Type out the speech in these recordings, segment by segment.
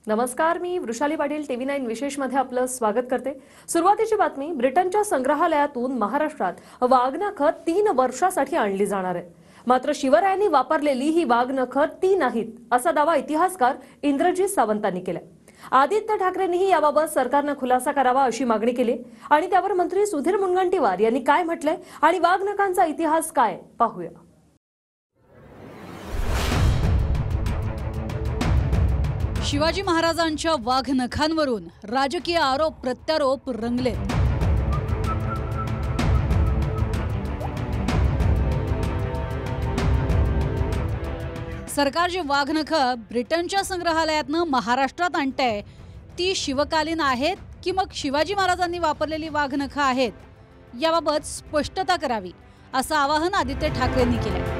नमस्कार, मी वृषाली पाटील TV9 विशेषमध्ये आपलं स्वागत करते। सुरुवातीची बातमी, ब्रिटनच्या संग्रहालयातून महाराष्ट्रात वाघनखं 3 वर्षासाठी आणली जाणार आहे। मात्र शिवरायांनी वापरलेली ही वाघनखं ती नाहीत असा दावा इतिहासकार इंद्रजित सावंतांनी केला। आदित्य ठाकरेंनीही याबाबत सरकारने खुलासा करावा अशी मागणी केली आणि त्यावर मंत्री सुधीर मुनगंटीवार यांनी काय म्हटलंय आणि वाघनखांचा इतिहास काय पाहूया। शिवाजी महाराजांच्या वाघनखांवरून राजकीय आरोप प्रत्यारोप रंगले। सरकार जे वाघनखं ब्रिटनच्या संग्रहालयातनं महाराष्ट्रात आणतंय ती शिवकालीन आहेत की मग शिवाजी महाराजांनी वापरलेली वाघनखं आहेत याबाबत स्पष्टता करावी असं आवाहन आदित्य ठाकरेंनी केलं।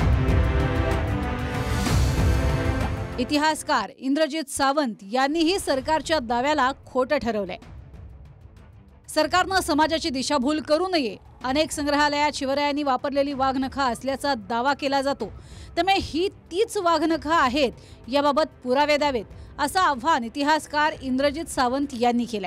इतिहासकार इंद्रजित सावंत यांनीही सरकारच्या दाव्याला खोटं ठरवलंय। सरकारनं समाजाची दिशाभूल करू नये, अनेक संग्रहालयात शिवरायांनी वापरलेली वाघनखं असल्याचा दावा केला जातो, त्यामुळे ही तीच वाघनखं आहेत याबाबत पुरावे द्यावेत असं आव्हान इतिहासकार इंद्रजित सावंत यांनी केलंय।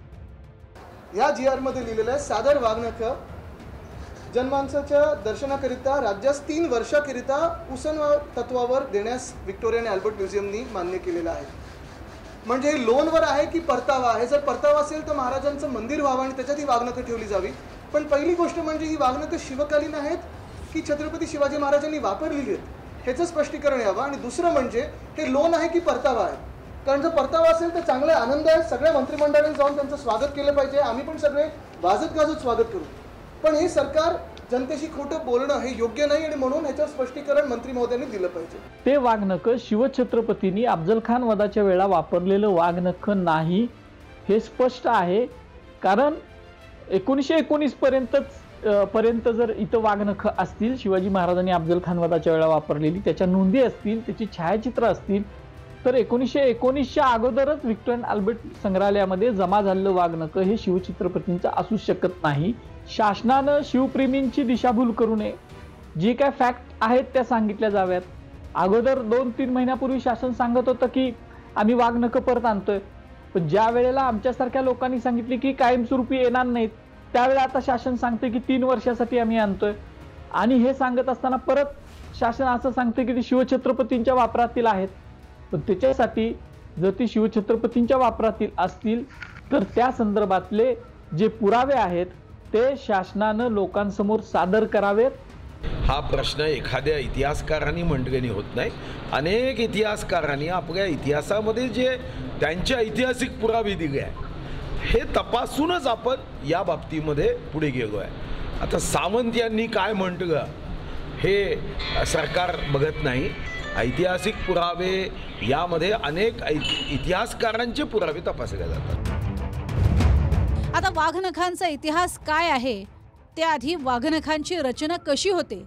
या GR मध्ये लिहिलेलं आहे, सादर वाघनखं जनमानसाच्या दर्शनाकरिता राज्यास 3 वर्षाकरिता उसन तत्वावर देण्यास व्हिक्टोरिया आणि अल्बर्ट म्युझियमनी मान्य केलेलं आहे। म्हणजे हे लोनवर आहे की परतावा आहे? जर परतावा असेल तर महाराजांचं मंदिर व्हावं आणि त्याच्यात ही वाघनखं ठेवली जावी। पण पहिली गोष्ट म्हणजे ही वाघनखं शिवकालीन आहेत की छत्रपती शिवाजी महाराजांनी वापरलेली आहेत ह्याचं स्पष्टीकरण यावं। आणि दुसरं म्हणजे हे लोन आहे की परतावा आहे? कारण जर परतावा असेल तर चांगले आनंद आहे, सगळ्या मंत्रिमंडळाने जाऊन त्यांचं स्वागत केलं पाहिजे, आम्ही पण सगळे वाजत गाजत स्वागत करू। पण हे सरकार जनतेशी खोटं बोलणं हे योग्य नाही आणि म्हणून ह्याचं स्पष्टीकरण मंत्री महोदयांनी दिलं पाहिजे। ते वाघनखं शिवछत्रपतींनी अफजल खान वधाच्या वेळा वापरलेलं वाघनखं नाही हे स्पष्ट आहे। कारण 1919 पर्यंत जर इथं वाघनखं असतील शिवाजी महाराजांनी अफजल खान वधाच्या वेळा वापरलेली, त्याच्या नोंदी असतील, त्याची छायाचित्र असतील, तर 1919च्या अगोदरच व्हिक्टोरिया आणि अल्बर्ट संग्रहालयामध्ये जमा झालेलं वाघनखं हे शिवछत्रपतींचं असू शकत नाही। शासनानं शिवप्रेमींची दिशाभूल करू नये, जी काय फॅक्ट आहेत त्या सांगितल्या जाव्यात। अगोदर 2-3 महिन्यापूर्वी शासन सांगत होतं की आम्ही वाघनखं परत आणतोय, पण ज्या वेळेला आमच्यासारख्या लोकांनी सांगितले की कायमस्वरूपी येणार नाहीत त्यावेळेला आता शासन सांगते की 3 वर्षासाठी आम्ही आणतोय। आणि हे सांगत असताना परत शासन असं सांगते की ते शिवछत्रपतींच्या वापरातील आहेत। पण त्याच्यासाठी जर ती शिवछत्रपतींच्या वापरातील असतील तर त्या संदर्भातले जे पुरावे आहेत ते शासनानं लोकांसमोर सादर करावेत। हा प्रश्न एखाद्या इतिहासकारांनी मंडगणी होत नाही। अनेक इतिहासकारांनी आपल्या इतिहासामध्ये जे त्यांचे ऐतिहासिक पुरावे दिले आहे हे तपासूनच आपण या बाबतीमध्ये पुढे गेलो आहे। आता सावंत यांनी काय म्हटलं हे सरकार बघत नाही। ऐतिहासिक पुरावे यामध्ये अनेक इतिहासकारांचे पुरावे तपासले जातात। आता वाघनखांचा इतिहास काय आहे ते आधी वाघनखांची रचना कशी होते,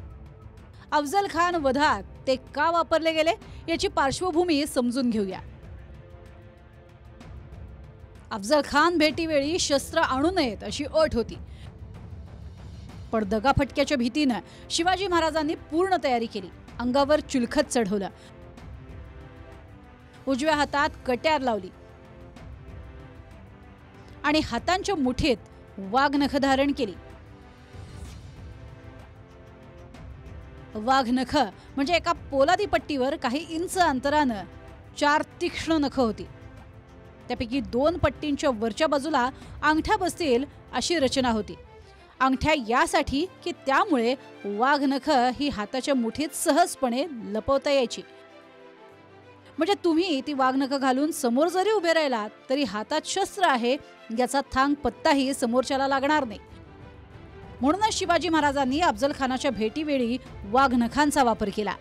अफजल खान वधात ते का वापरले गेले याची पार्श्वभूमी समजून घेऊया। अफजल खान भेटीवेळी शस्त्र आणू नयेत अशी अट होती, पण दगाफटक्याच्या भीतीने शिवाजी महाराजांनी पूर्ण तयारी केली। अंगावर चिलखत चढवलं, उजव्या हातात कट्यार लावली आणि हातांच्या मुठीत वाघनख धारण केली। वाघनख म्हणजे एका पोलादी पट्टीवर काही इंच अंतरानं 4 तीक्ष्ण नख होती। त्यापैकी 2 पट्टींच्या वरच्या बाजूला अंगठ्या बसतील अशी रचना होती। अंगठ्या यासाठी की त्यामुळे वाघनख ही हाताच्या मुठीत सहजपणे लपवता यायची। म्हणजे तुम्ही ती वाघनख घालून समोर जरी उभे राहिलात तरी हातात शस्त्र आहे याचा थांग पत्ताही समोरच्याला लागणार नाही। म्हणूनच शिवाजी महाराजांनी अफजल खानाच्या भेटीवेळी वाघनखांचा वापर केला।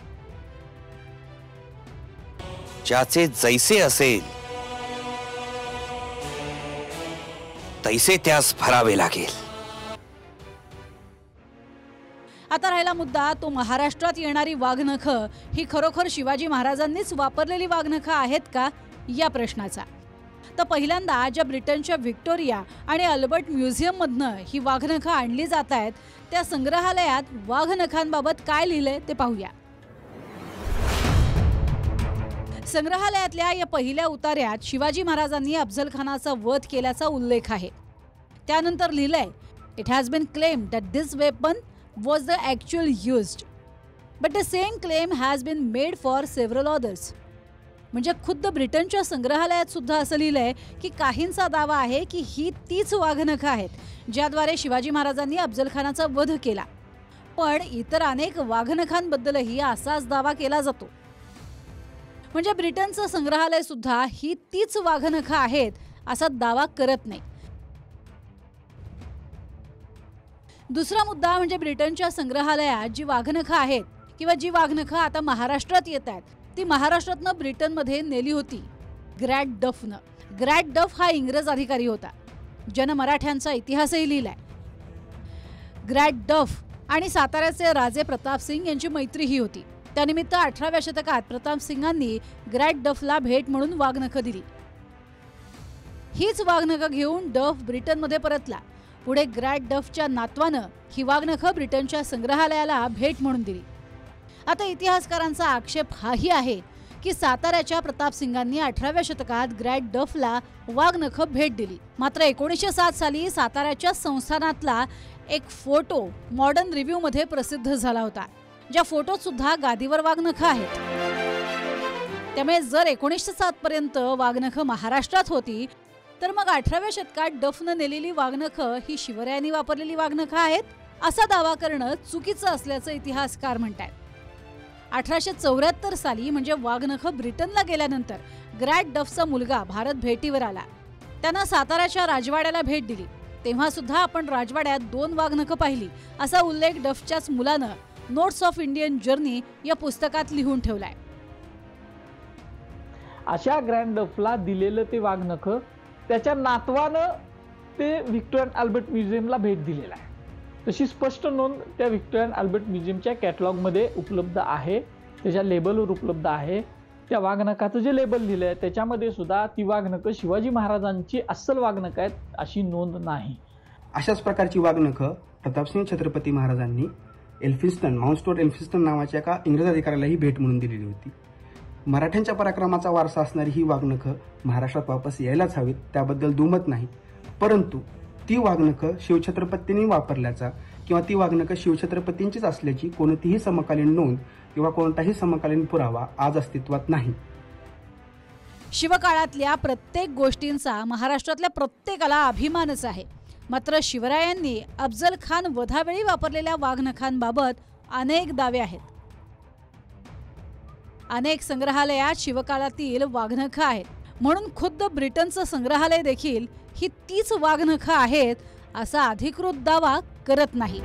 ज्याचे जैसे असेल तैसे त्यास भरावे लागेल। आता राहिला मुद्दा तो महाराष्ट्रात येणारी वाघनखं ही खरोखर शिवाजी महाराजांनीच वापरलेली वाघनखं आहेत का या प्रश्नाचा। तर पहिल्यांदा ज्या ब्रिटनच्या व्हिक्टोरिया आणि अल्बर्ट म्युझियममधनं ही वाघनखं आणली जात आहेत त्या संग्रहालयात वाघनखांबाबत काय लिहिलंय ते पाहूया। संग्रहालयातल्या या पहिल्या उतार्यात शिवाजी महाराजांनी अफझल खानाचा वध केल्याचा उल्लेख आहे. त्यानंतर लिहिलंय, it has been claimed that this weapon was the actual used but the same claim has been made for several others. म्हणजे खुद्द ब्रिटनच्या संग्रहालयात सुद्धा असं लिहिलंय की काहींचा दावा आहे की ही तीच वाघनखं आहेत ज्याद्वारे शिवाजी महाराजांनी अफझल खानाचा वध केला. पण इतर अनेक वाघनखांबद्दलही असाच दावा केला जातो. म्हणजे ब्रिटनचं संग्रहालय सुद्धा ही तीच वाघनखं आहेत असा दावा करत नाही. दुसरा मुद्दा म्हणजे ब्रिटनच्या संग्रहालयात जी वाघनखं आहेत किंवा जी वाघनखं आता महाराष्ट्रात येत आहेत ती महाराष्ट्रातनं ब्रिटनमध्ये नेली होती ग्रॅट डफनं. ग्रॅट डफ हा इंग्रज अधिकारी होता ज्यानं मराठ्यांचा इतिहासही लिहिलाय. ग्रॅट डफ आणि साताऱ्याचे राजे प्रताप सिंग यांची मैत्रीही होती. त्यानिमित्त 18व्या शतकात प्रताप सिंगांनी ग्रॅट डफला भेट म्हणून वाघनखं दिली. हीच वाघनखं घेऊन डफ ब्रिटनमध्ये परतला. पुढे ग्रॅट डफच्या नातवानं ही वाघनखं ब्रिटनच्या संग्रहालयाला भेट म्हणून दिली. आता इतिहासकारांचा आक्षेप हाही आहे की साताऱ्याच्या प्रताप सिंगांनी 18व्या शतकात ग्रॅट डफला वाघनखं भेट दिली. मात्र 1907 साली साताऱ्याच्या संस्थानातला एक फोटो मॉडर्न रिव्ह्यूमध्ये प्रसिद्ध झाला होता ज्या फोटोत सुद्धा गादीवर वाघनखं आहेत. त्यामुळे जर 1907 पर्यंत वाघनखं महाराष्ट्रात होती तर मग 18व्या शतकात डफनं नेलेली वाघनखं ही शिवरायांनी वापरलेली वाघनखं आहेत असा दावा करणं चुकीचं असल्याचं इतिहासकार म्हणतात. 1874 साली म्हणजे वाघनखं ब्रिटनला गेल्यानंतर ग्रॅट डफचा मुलगा भारत भेटीवर आला. त्यानं साताऱ्याच्या राजवाड्याला भेट दिली. तेव्हा सुद्धा आपण राजवाड्यात 2 वाघनखं पाहिली असा उल्लेख डफच्याच मुलानं नोट्स ऑफ इंडियन जर्नी या पुस्तकात लिहून ठेवलाय. अशा ग्रँड डफला दिलेलं ते वाघनखं त्याच्या नातवानं ते व्हिक्टोरियन अल्बर्ट म्युझियमला भेट दिलेला आहे. तशी स्पष्ट नोंद त्या व्हिक्टोरियन अल्बर्ट म्युझियमच्या कॅटलॉगमध्ये उपलब्ध आहे. त्याच्या लेबलवर उपलब्ध आहे. त्या वाघनखाचं जे लेबल लिहिलं आहे त्याच्यामध्ये सुद्धा ती वाघनखं शिवाजी महाराजांची अस्सल वाघनखं आहेत अशी नोंद नाही. अशाच प्रकारची वाघनखं प्रतापसिंह छत्रपती महाराजांनी एल्फिन्स्टन माउंटस्टोन एल्फिन्स्टन नावाच्या एका इंग्रज अधिकाऱ्यालाही भेट म्हणून दिलेली होती. मराठ्यांच्या पराक्रमाचा वारसा असणारी ही वाघनखं महाराष्ट्रात वापस यायलाच हवीत त्याबद्दल दुमत नाही. परंतु ती वाघनखं शिवछत्रपतींनी वापरल्याचा किंवा ती वाघनखं शिवछत्रपतींचीच असल्याची कोणतीही समकालीन नोंद किंवा कोणताही समकालीन पुरावा आज अस्तित्वात नाही. शिवकाळातल्या प्रत्येक गोष्टींचा महाराष्ट्रातल्या प्रत्येकाला अभिमानच आहे. मात्र शिवरायांनी अफझल खान वधावेळी वापरलेल्या वाघनखांबाबत अनेक दावे आहेत. अनेक संग्रहालयात शिवकाळातील वाघनखं आहेत म्हणून खुद्द ब्रिटनचं संग्रहालय देखील ही तीच वाघनखं आहेत असा अधिकृत दावा करत नाही.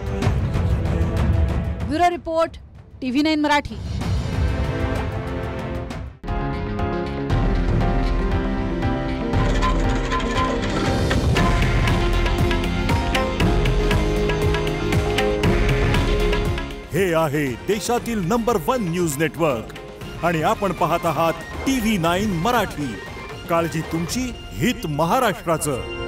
Bureau report TV9 Marathi. हे आहे देशातील नंबर 1 न्यूज नेटवर्क आणि आपण पाहत आहात TV9 मराठी. काळजी तुमची, हित महाराष्ट्राचं.